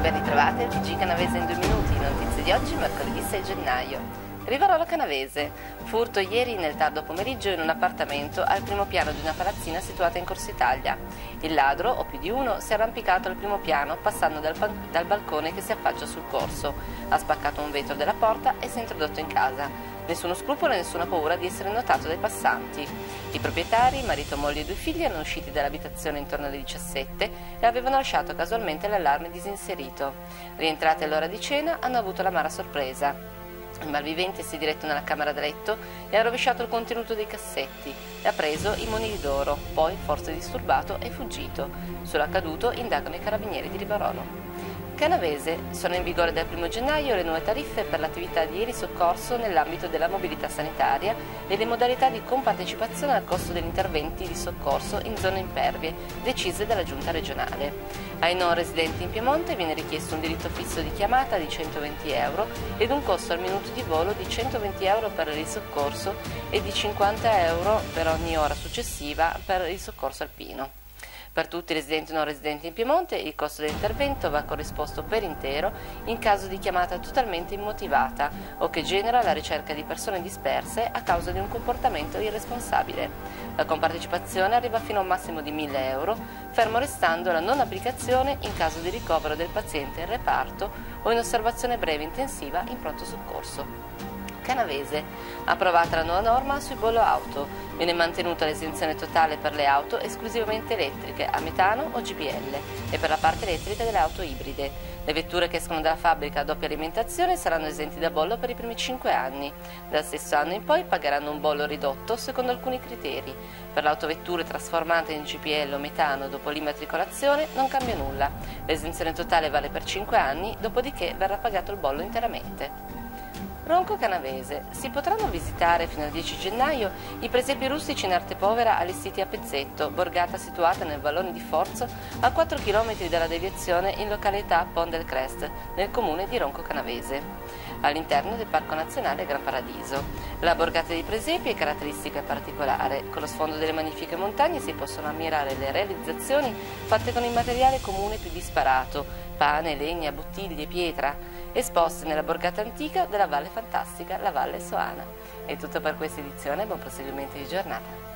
Ben ritrovate al TG Canavese in 2 minuti, notizie di oggi, mercoledì 6 gennaio. Rivarolo Canavese. Furto ieri nel tardo pomeriggio in un appartamento al primo piano di una palazzina situata in Corso Italia. Il ladro, o più di uno, si è arrampicato al primo piano passando dal balcone che si affaccia sul corso. Ha spaccato un vetro della porta e si è introdotto in casa. Nessuno scrupolo e nessuna paura di essere notato dai passanti. I proprietari, marito, moglie e 2 figli, erano usciti dall'abitazione intorno alle 17 e avevano lasciato casualmente l'allarme disinserito. Rientrati all'ora di cena, hanno avuto l'amara sorpresa. Il malvivente si è diretto nella camera da letto e ha rovesciato il contenuto dei cassetti e ha preso i monili d'oro, poi, forse disturbato, è fuggito. Sull'accaduto indagano i carabinieri di Rivarolo. Canavese. Sono in vigore dal 1 gennaio le nuove tariffe per l'attività di elisoccorso nell'ambito della mobilità sanitaria e le modalità di compartecipazione al costo degli interventi di soccorso in zone impervie, decise dalla Giunta regionale. Ai non residenti in Piemonte viene richiesto un diritto fisso di chiamata di 120 euro ed un costo al minuto di volo di 120 euro per il soccorso e di 50 euro per ogni ora successiva per il soccorso alpino. Per tutti i residenti e non residenti in Piemonte il costo dell'intervento va corrisposto per intero in caso di chiamata totalmente immotivata o che genera la ricerca di persone disperse a causa di un comportamento irresponsabile. La compartecipazione arriva fino a un massimo di 1.000 euro, fermo restando la non applicazione in caso di ricovero del paziente in reparto o in osservazione breve intensiva in pronto soccorso. Canavese. Approvata la nuova norma sui bollo auto. Viene mantenuta l'esenzione totale per le auto esclusivamente elettriche a metano o GPL e per la parte elettrica delle auto ibride. Le vetture che escono dalla fabbrica a doppia alimentazione saranno esenti da bollo per i primi 5 anni. Dal stesso anno in poi pagheranno un bollo ridotto secondo alcuni criteri. Per le autovetture trasformate in GPL o metano dopo l'immatricolazione non cambia nulla. L'esenzione totale vale per 5 anni, dopodiché verrà pagato il bollo interamente. Ronco Canavese. Si potranno visitare fino al 10 gennaio i presepi rustici in arte povera allestiti a Pezzetto, borgata situata nel vallone di Forzo, a 4 km dalla deviazione in località Pont del Crest, nel comune di Ronco Canavese, all'interno del Parco Nazionale Gran Paradiso. La borgata dei presepi è caratteristica particolare. Con lo sfondo delle magnifiche montagne si possono ammirare le realizzazioni fatte con il materiale comune più disparato, pane, legna, bottiglie, pietra, esposte nella borgata antica della Valle Fantastica, la Valle Soana. È tutto per questa edizione, buon proseguimento di giornata.